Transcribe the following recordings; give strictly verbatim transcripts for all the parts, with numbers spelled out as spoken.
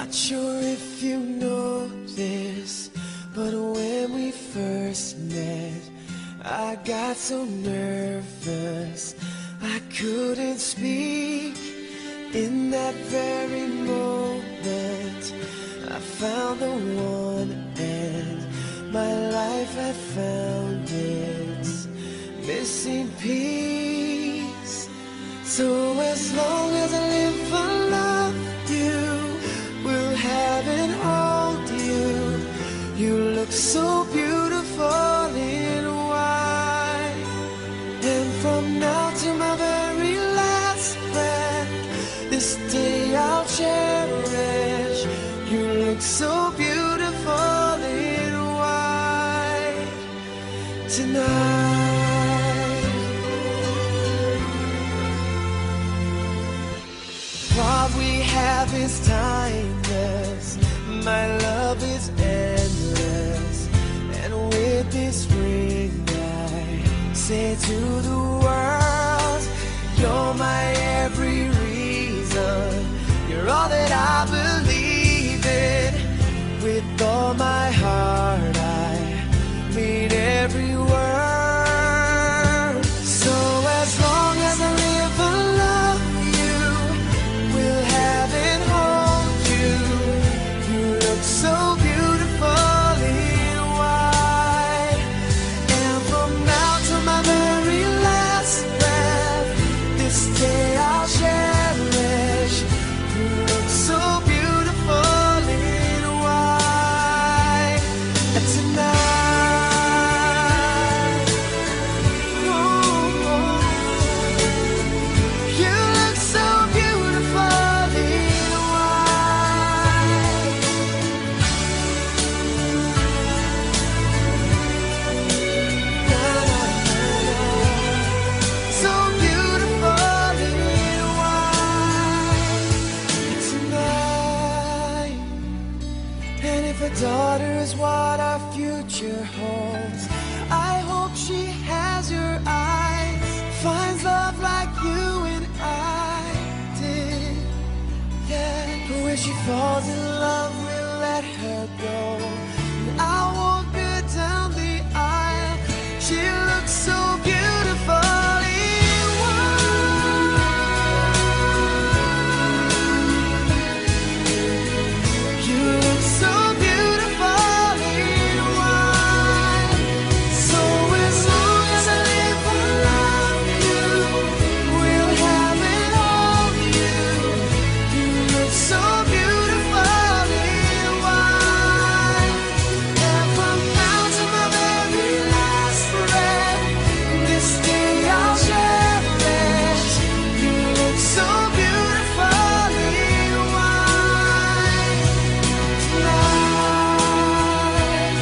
Not sure if you know this, but when we first met, I got so nervous I couldn't speak. In that very moment, I found the one, and my life had found its missing piece. So as long as I live, I love you, will have and hold you. You look so beautiful in white, and from now to my very last breath, this day I'll cherish. You look so beautiful in white tonight. What we have is timeless, my love is endless, and with this ring I say to the world, you're my every reason, you're all that I believe in. With all my heart I mean every word. So as long as I live, I love you, will have and hold you. You look so beautiful in white, and from now to my very last breath, this day I'll cherish. You look so beautiful in white tonight. Oh, you look so beautiful in white. Na, na, na, na. So beautiful in white tonight. And if a daughter is what our future holds, I hope she has your eyes, finds love like you and I did. Yeah, but when she falls in love, we'll let her go, and I'll walk her down the aisle. She looks so beautiful in white. You look so beautiful in white. So as long as I live, I love you, will have and hold you. You look so beautiful in white, and from now to my very last breath, this day I'll cherish. You look so beautiful in white tonight.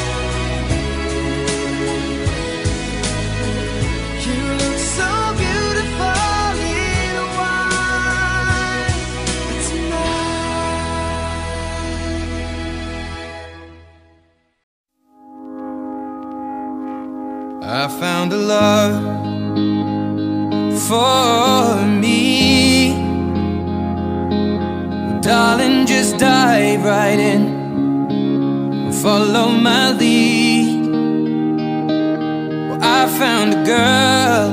You look so beautiful in white tonight. I found a love for me. Darling, just dive right in, follow my lead. Well, I found a girl,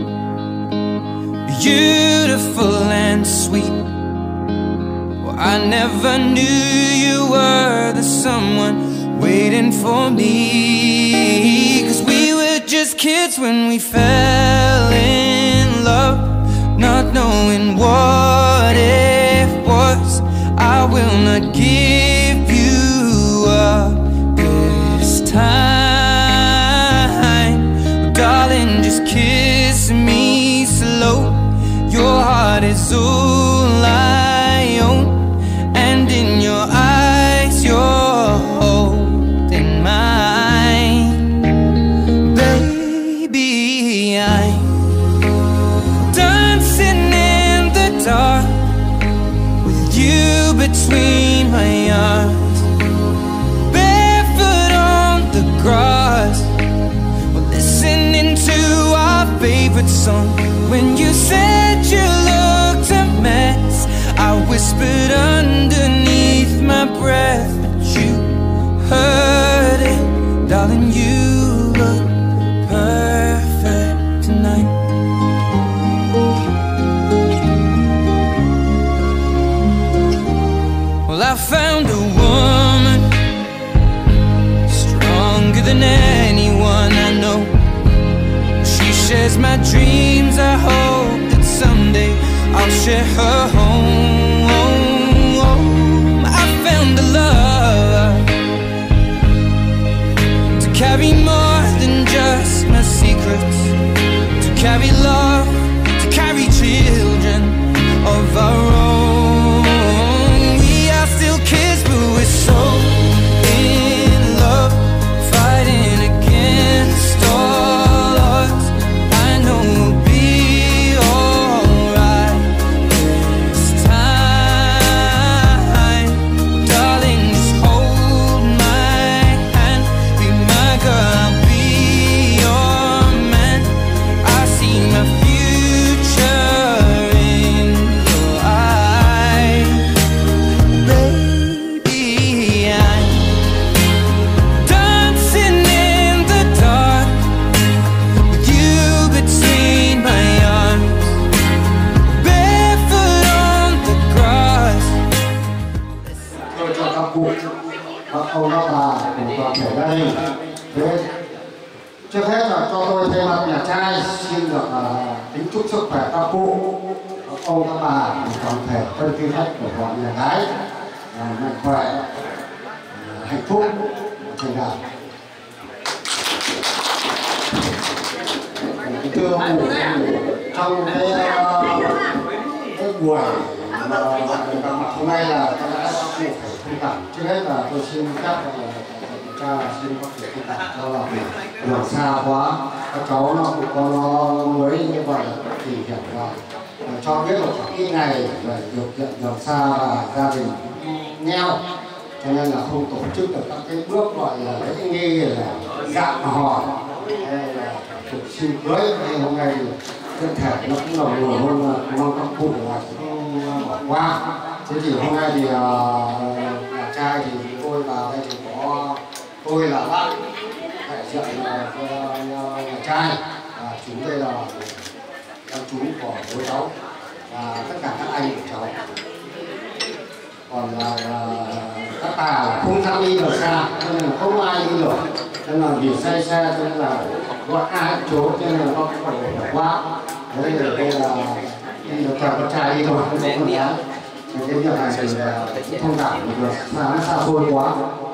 beautiful and sweet. Well, I never knew you were the someone waiting for me. 'Cause we were just kids when we fell in love, not knowing what it was. I will not give you up this time. Oh, darling, just kiss me slow. Your heart is all I own, and in your eyes you're holding mine. Baby, I'm dancing in the dark with you between my arms, barefoot on the grass. We're listening to our favorite song. When you said you looked a mess, I whispered underneath Well, I found a woman stronger than anyone I know. She shares my dreams. I hope that someday I'll share her home. I found a love to carry more than just my secrets, to carry love, to carry children of our own. We are still kids, but we're so in love, fighting against all odds. I know we'll be alright this time. Darling, just hold my hand, be my girl, I'll be your man. I see my future in your eyes. Baby, I'm dancing in the dark with you between my arms, barefoot on the grass. Tôi cho các cụ, các ông các bà cùng toàn thể gia đình. Thế trước hết là cho tôi thay mặt nhà trai xin được uh, kính chúc sức khỏe các cụ, các ông các bà cùng toàn thể thân quý khách của bọn nhà gái uh, mạnh khỏe, uh, hạnh phúc, thành đạt. Thưa ông cụ, trong cái, uh, cái buổi mà hôm nay là các cụ phải thông cảm. Trước hết là tôi xin phép cha xin có thể thông cảm cho là đường xa quá, các cháu nó cũng có nó mới như vậy thì hiểu là cho biết là khoảng ít ngày về điều kiện đường xa và gia đình nghèo, cho nên là không tổ chức được các cái bước gọi là lễ nghi là dạm hò hay là tục xin cưới. Hay hôm nay thân thể nó cũng là buồn hôm mong các cụ là cũng bỏ qua. Thế thì hôm nay thì uh, nhà trai thì tôi vào đây thì có tôi là bác đại diện uh, nhà trai và chú đây là các chú của bố cháu và tất cả các anh của cháu. Còn là uh, các bà không dám đi được xa, cho nên là không ai đi được, cho nên là vì say xe cho nên là gọi ai cũng trốn, cho nên là nó cũng phải bỏ qua. Đấy là đây là đi được toàn con trai đi thôi, không có con gái. Cái việc này thì thông cảm được xa nó xa xôi quá.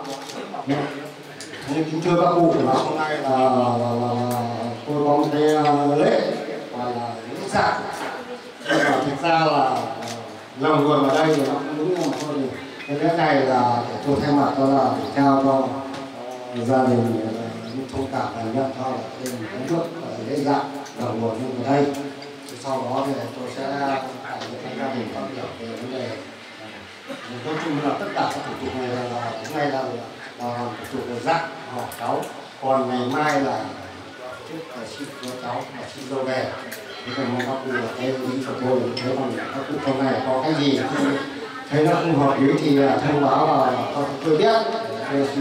Nhưng kính thưa các cụ, là hôm nay là, là, là, là tôi có một cái lễ và là lễ dạng. Nhưng mà thực ra là lòng nguồn ở đây thì nó cũng đúng, nhưng mà thôi thì cái lễ này là để tôi thay mặt đó là để trao cho uh, gia đình những thông cảm và nhận cho là thêm một cái nước lễ dạng lòng nguồn như ở đây. Sau đó thì tôi sẽ đại diện các gia đình phát biểu về vấn đề. Nói chung là tất cả các thủ tục này là hôm nay là thủ tục về dặn họ cháu, còn ngày mai là trước là xin cho cháu và xin dâu về. Thế còn mong các cụ là cái ý của tôi là thấy rằng các cụ trong này có cái gì thấy nó không hợp lý thì thông báo là cho tôi biết. Tôi xin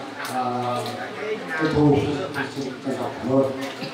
tiếp thu, xin trân trọng cảm ơn.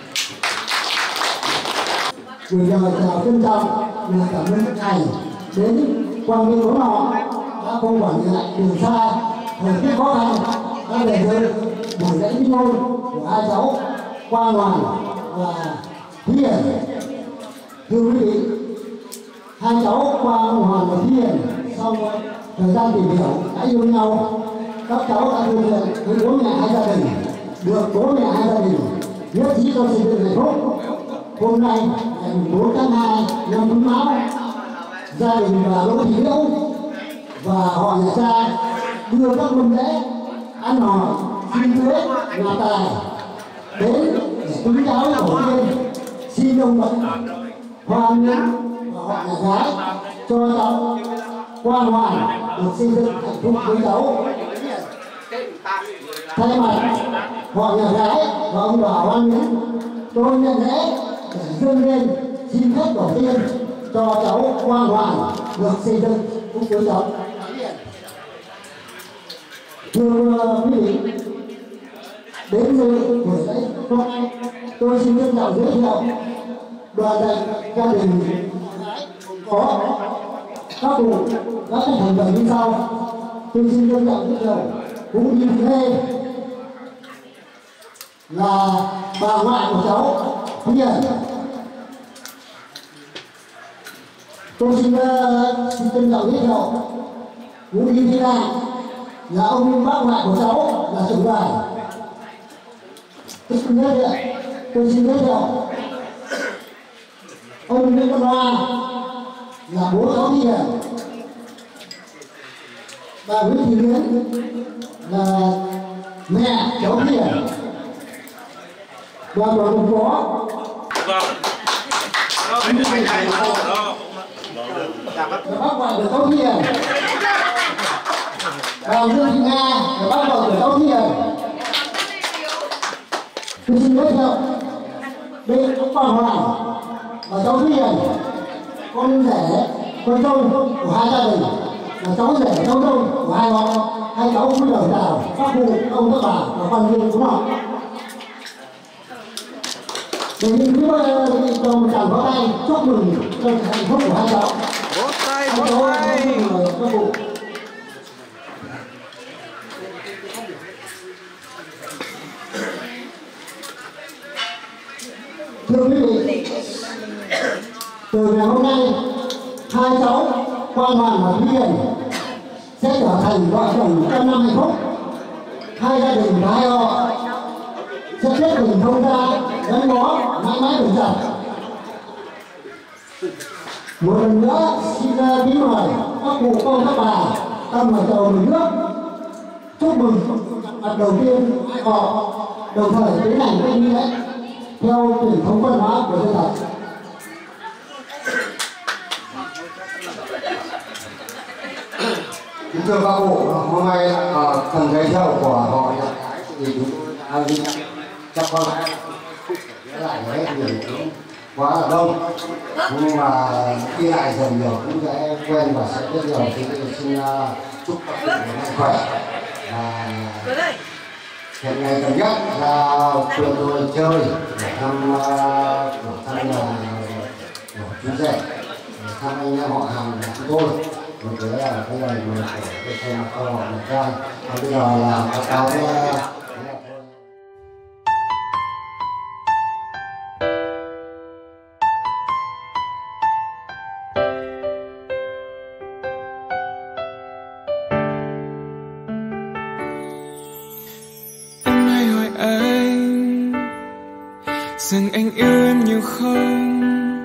Gửi lời chào trân trọng và cảm ơn thầy đến quan viên của họ đã không quản ngại đường xa, thời tiết khó khăn đã để dự buổi lễ kết hôn của hai cháu Quang Hoàn và Thúy Hiền. Thưa quý vị, hai cháu Quang Hoàn và Thúy Hiền sau thời gian tìm hiểu đã yêu nhau, các cháu đã thực hiện với bố mẹ hai gia đình, được bố mẹ hai gia đình nhất trí cho xây dựng hạnh phúc. Hôm nay ngày bốn tháng hai năm Quý Mão, gia đình bà Đỗ Thị Liễu và họ nhà trai đưa các mâm lễ ăn hỏi xin cưới nhà tài đến để cúng cháu tổ tiên, xin ông Bậc hoan nghênh và họ nhà gái cho cháu Quang Hoàn được xây dựng hạnh phúc với cháu. Thay mặt họ nhà gái và ông bà hoan nghênh, tôi nhận lễ để dâng lên xin phép tổ tiên cho cháu Quang Hoàn được xây dựng cùng với cháu. Thưa quý vị, đến dự buổi lễ hôm nay, tôi xin trân trọng giới thiệu đoàn đại gia đình có các cụ, các thành phần như sau. tôi xin trân trọng giới thiệu cũng như thế là bà ngoại của cháu Hiền. Tôi xin, uh, xin trân trọng giới thiệu cũng như thế này là ông bác ngoại của cháu là trưởng đoàn. Tôi xin giới thiệu, tôi xin giới thiệu ông Nguyễn Văn Hoa là bố cháu Hiền, bà Nguyễn Thị Luyến là mẹ cháu Hiền, và còn có bác ngoại của cháu Hiền, bà Dương Thị Nga là bác ngoại của cháu Hiền. Tôi xin giới thiệu đây là bà Hoàng và cháu Hiền, con rể con dâu của hai gia đình, là cháu rể cháu dâu của hai họ, hai cháu cúi đầu chào các cụ ông các bà và quan viên của họ. Để những cái đầu một tràng vỗ tay chúc mừng cho hạnh phúc của hai cháu. Vỗ tay, vỗ tay. Các cụ. Thưa quý vị, từ ngày hôm nay hai cháu Quang Hoàng và Thúy Hiền sẽ trở thành vợ chồng trăm năm hạnh phúc. Hai gia đình và hai họ sẽ kết tình thông gia gắn bó mãi mãi bền chặt. Một lần nữa xin kính mời các cụ ông các bà tâm vào chầu mừng nước chúc mừng mặt đầu tiên hai họ, đồng thời tiến hành cái nghi lễ theo truyền thống văn hóa của dân tộc. Kính thưa các cụ, hôm nay uh, phần giới thiệu của họ thì chúng tôi đã ghi nhận chắc có lẽ không thể nhớ lại hết nhiều cũng quá là đông, nhưng mà khi lại dần nhiều cũng sẽ quen và sẽ rất nhiều. Thì tôi xin uh, chúc các cụ mạnh khỏe. Và hiện ngày gần nhất là trường tôi chơi để thăm uh, thăm nhà của chú rể, thăm anh em họ hàng của chúng tôi. Mình thấy là cái lời mà tôi xem câu hỏi một trai. Và bây giờ là báo cáo với em hay hỏi anh rằng anh yêu em nhiều không?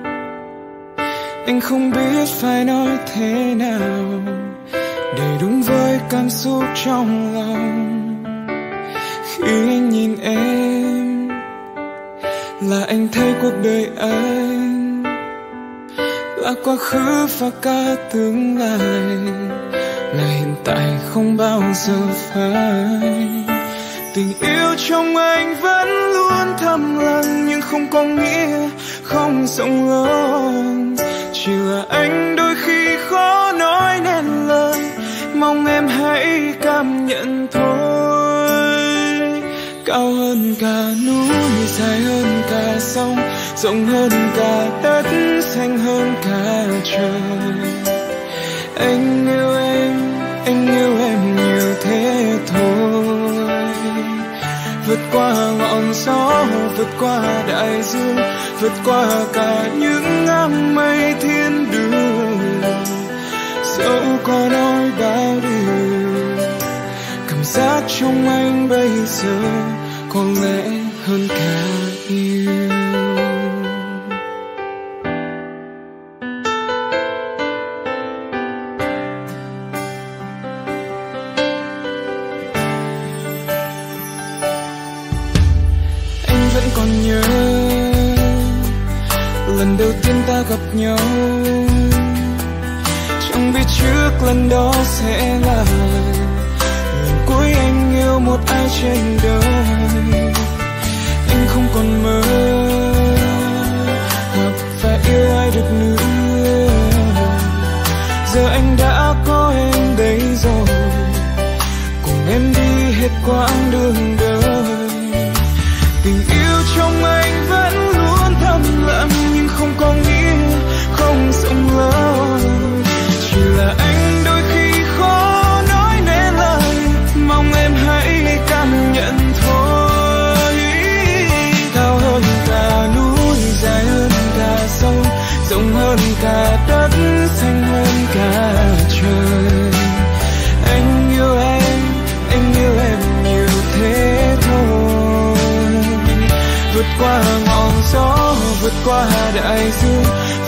Anh không biết phải nói thế nào để đúng với cảm xúc trong lòng. Khi anh nhìn em là anh thấy cuộc đời anh là quá khứ và cả tương lai, là hiện tại không bao giờ phai. Tình yêu trong anh vẫn luôn thầm lặng, nhưng không có nghĩa không rộng lớn. Chỉ là anh đôi khi khó nói nên lời, mong em hãy cảm nhận thôi. Cao hơn cả núi, dài hơn cả sông, rộng hơn cả đất, xanh hơn cả trời. Anh yêu em, anh yêu em nhiều thế thôi. Vượt qua ngọn gió, vượt qua đại dương, vượt qua cả những áng mây thiên đường. Dẫu có nói bao điều, cảm giác trong anh bây giờ có lẽ hơn cả yêu. Còn nhớ lần đầu tiên ta gặp nhau, chẳng biết trước lần đó sẽ là lần cuối anh yêu một ai trên đời. Anh không còn mơ hoặc phải yêu ai được nữa, giờ anh đã có em đây rồi, cùng em đi hết quãng đường đời. Tình yêu trong anh vẫn luôn thầm lặng, nhưng không có nghĩa không rộng lớn. Chỉ là anh đôi khi khó nói nên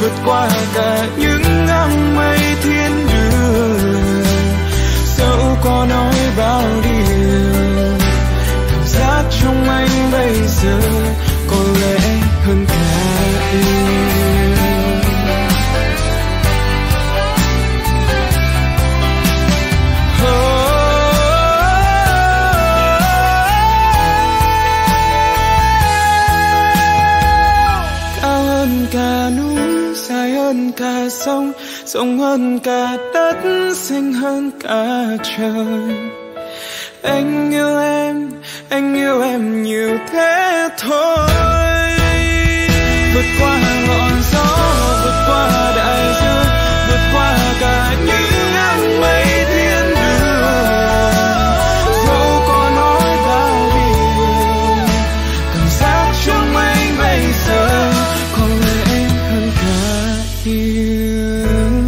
vượt qua cả những áng mây thiên đường. Dẫu có nói bao điều, cảm giác trong anh bây giờ có lẽ hơn cả yêu. Cả sông, rộng hơn cả đất, xanh hơn cả trời. Anh yêu em, anh yêu em nhiều thế thôi. Vượt qua ngọn gió, vượt qua đại dương, vượt qua cả những áng mây thiên đường. Dẫu có nói bao điều, cảm giác trong anh bây giờ có lẽ hơn cả yêu.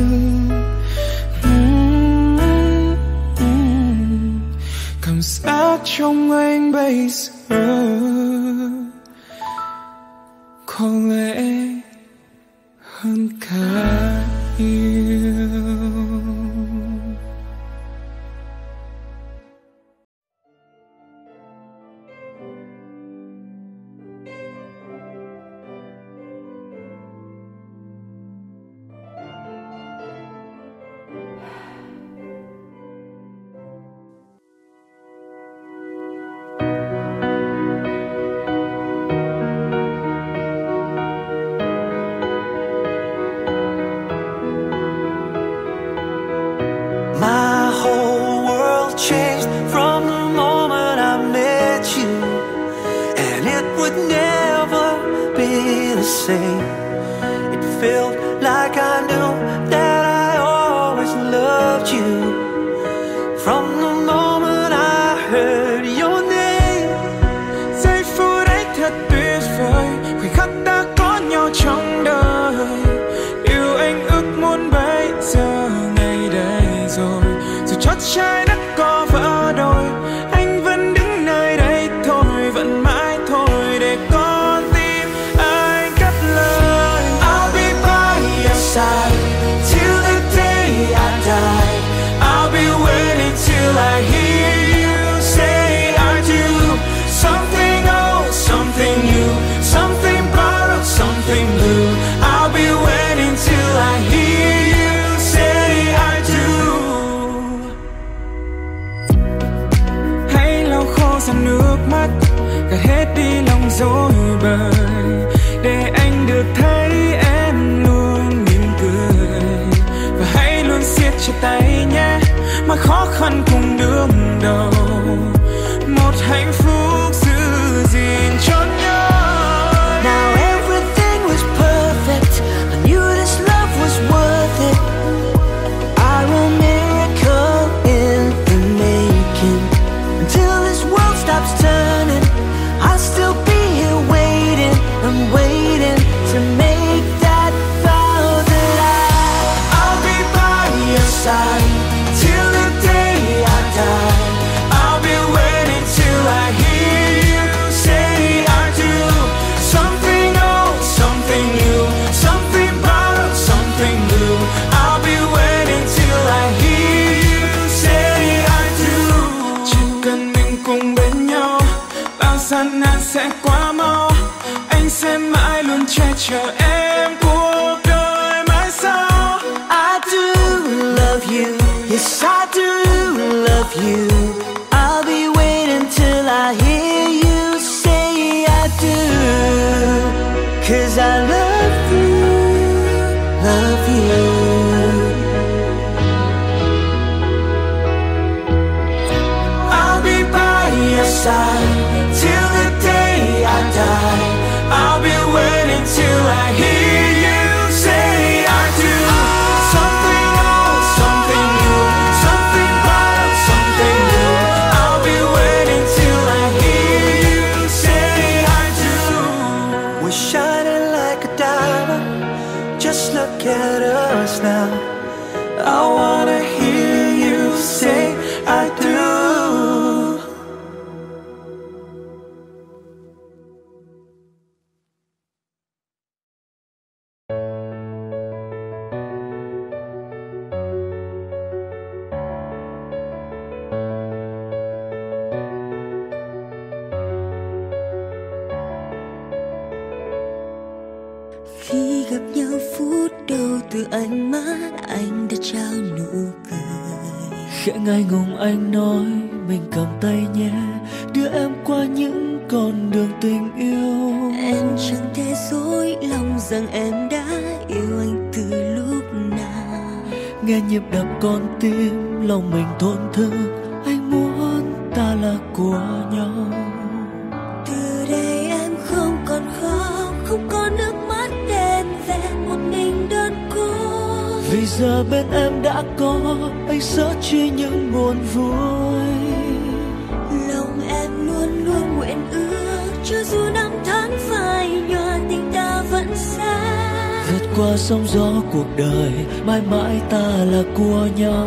Cảm giác trong anh bây giờ có lẽ hơn cả yêu. My whole world changed from the moment I met you, and it would never be the same. It felt like I knew that I always loved you from the moment I heard your name. Giây phút ấy thật tuyệt vời, khoảnh khắc ta có nhau trong đời. Yêu anh ước muốn bây giờ ngày đây rồi, dù chót trái đất có vỡ đôi, anh vẫn đứng nơi đây thôi, vẫn mãi thôi để con tim anh cất lời. I'll be by your side till the day I die. I'll be waiting till I hear you say I do. Something old, something new, something borrowed, something blue. I'll be waiting till I hear you say I do. Hãy lau khô dòng nước mắt, gạt hết đi lòng dối bời, để anh được thấy em luôn mỉm cười. Và hãy luôn siết chặt tay nhé, mà khó khăn cùng đương đầu, một hạnh phúc giữ gìn cho nhau. Now everything was perfect, I knew this love was worth it. I will miracle in the making. Until this world stops turning, I'll still be here waiting and waiting to make that vow that I I'll be by your side till the day I die. I'll be waiting till I hear you say I do. Something old, something new, something borrowed, something blue. I'll be waiting till I hear you say I do. Chỉ cần mình cùng bên nhau, bao gian nan sẽ qua mau. Anh sẽ mãi luôn che chở em cuộc đời mãi sau. I do love you, yes I do love you. I'll be waiting till I hear you say I do. Cause I love you, love you. I'll be by your side till the day I die. I'll be waiting till I hear you say I do. Something old, something new, something borrowed, something new. I'll be waiting till I hear you say I do. We're shining like a diamond, just look at us now. I wanna hear you say I do. ánh mắt anh đã trao nụ cười. Khẽ ngại ngùng anh nói mình cầm tay nhé, đưa em qua những con đường tình yêu. Em chẳng thể dối lòng rằng em đã yêu anh từ lúc nào. Nghe nhịp đập con tim lòng mình thổn thức, anh muốn ta là của nhau. Từ đây em không còn khóc, không có nước mắt đen về một mình đơn cô. Vì giờ bên em đã có anh sớt chia những buồn vui. Lòng em luôn luôn nguyện ước, cho dù năm tháng phai nhòa tình ta vẫn xa. Vượt qua sóng gió cuộc đời, mãi mãi ta là của nhau.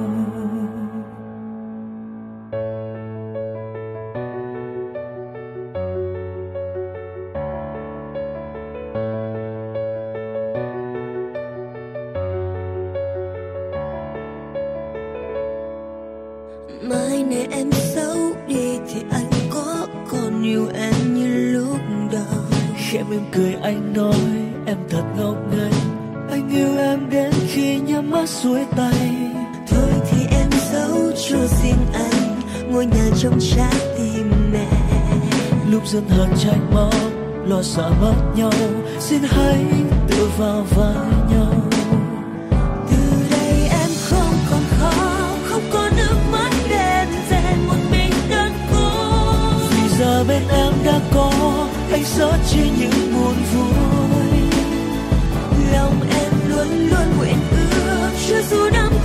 Mai này em xấu đi thì anh có còn yêu em như lúc đầu. Khẽ mỉm cười anh nói em thật ngốc nghếch, anh yêu em đến khi nhắm mắt xuôi tay. Thôi thì em giấu cho riêng anh ngôi nhà trong trái tim mẹ. Lúc dần hờn trách móc, lo sợ mất nhau, xin hãy tự vào vai nhau. Từ đây em không còn khóc, không có nước mắt đen về một mình đơn cô. Vì giờ bên em đã có anh sớt chia những buồn vui. Lòng em luôn luôn nguyện ước, cho dù năm